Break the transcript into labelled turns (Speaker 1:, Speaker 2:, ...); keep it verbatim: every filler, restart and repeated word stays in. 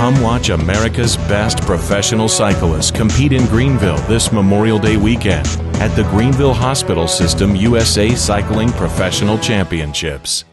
Speaker 1: Come watch America's best professional cyclists compete in Greenville this Memorial Day weekend at the Greenville Hospital System U S A Cycling Professional Championships.